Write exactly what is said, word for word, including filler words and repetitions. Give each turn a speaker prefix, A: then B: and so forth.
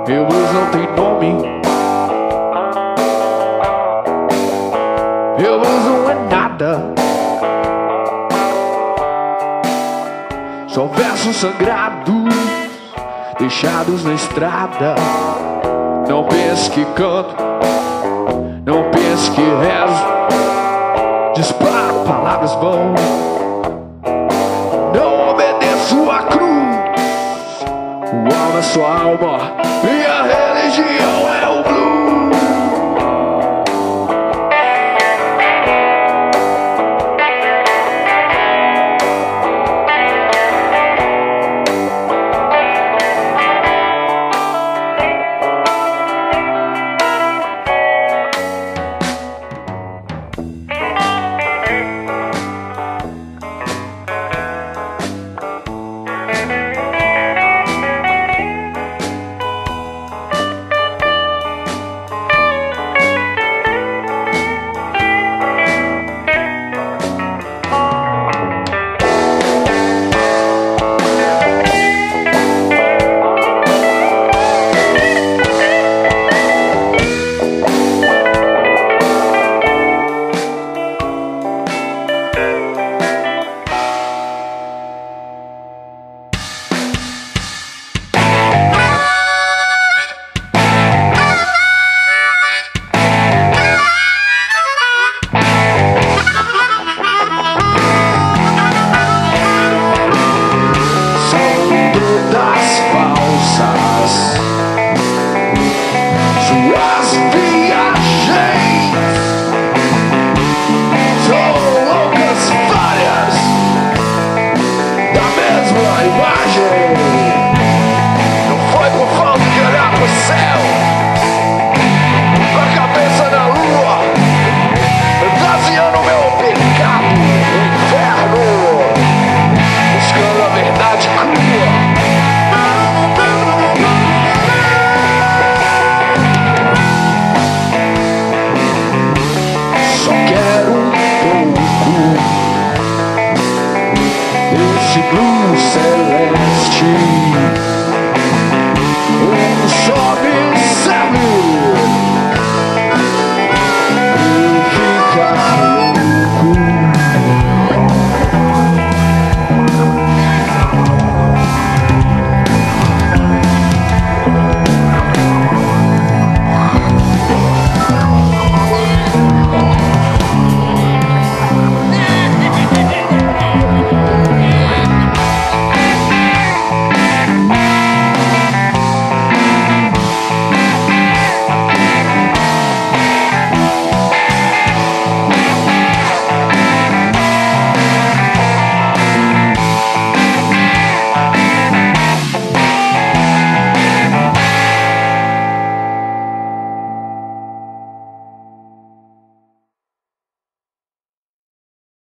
A: Meu blues não tem nome. Meu blues não é nada. Só versos sangrados deixados na estrada. Não pense que canto, não pense que rezo. Disparo palavras vão. Não obedeço a cruz. O alma é sua alma, minha religião é o blues. Esse blues celeste